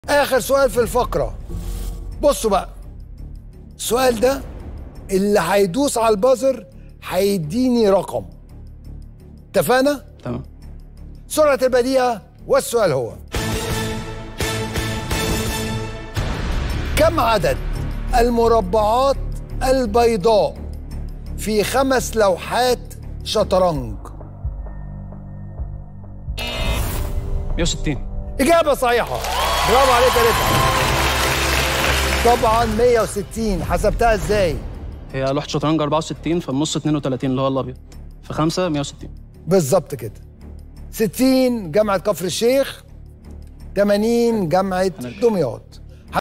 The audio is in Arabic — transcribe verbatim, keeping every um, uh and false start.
آخر سؤال في الفقرة. بصوا بقى، السؤال ده اللي هيدوس على البازر هيديني رقم. اتفقنا؟ تمام. سرعة البديهة، والسؤال هو: كم عدد المربعات البيضاء في خمس لوحات شطرنج؟ مية وستين. إجابة صحيحة، برافو عليك يا رفعت. طبعا مية وستين. حسبتها ازاي؟ هي لوحة شطرنج أربعة وستين، في النص اتنين وتلاتين اللي هو الأبيض، في خمسة مية وستين. بالظبط كده. ستين جامعة كفر الشيخ، تمانين جامعة دمياط.